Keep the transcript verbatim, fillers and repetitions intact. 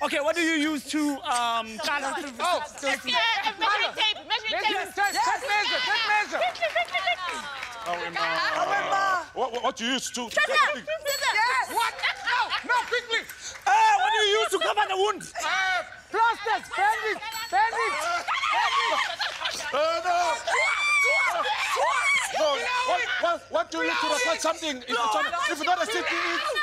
Okay, what do you use to um? Oh, yeah, measuring tape, measuring tape. Take measure, take measure. Oh, uh, what, what do you use to? Scissors. Yes. What? No, no, quickly. Uh, what do you use to cover the wound? Uh, plasters, bandage, bandage, bandage. Uh, no. No, what, what, what do you use to record something? If it's, on, if it's not a sticky,